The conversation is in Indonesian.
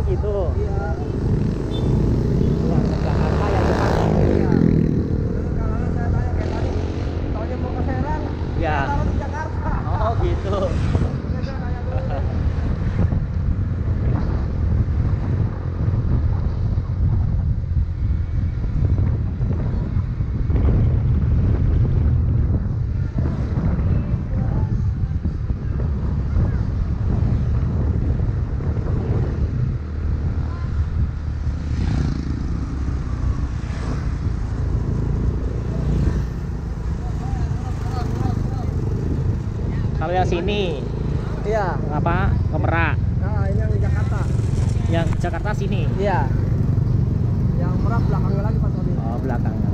gitu. Iya. Yang ke Jakarta, yang ke Jakarta. Iya. Terus kalau saya tanya kayak tadi, taunya mau ke Serang, Iya. saya taruh di Jakarta. Oh gitu. Ini saya nanya dulu nih. Kalau yang sini Iya. apa? Ke Merak. Nah, ini yang di Jakarta. Yang Jakarta sini. Iya. Yang Merak belakangnya lagi Pak Tony. Oh, belakang.